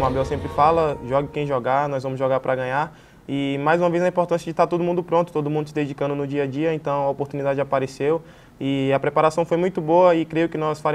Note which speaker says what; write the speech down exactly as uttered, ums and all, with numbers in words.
Speaker 1: como a Abel sempre fala, jogue quem jogar, nós vamos jogar para ganhar. E mais uma vez a importância de estar todo mundo pronto, todo mundo se dedicando no dia a dia, então a oportunidade apareceu e a preparação foi muito boa e creio que nós faremos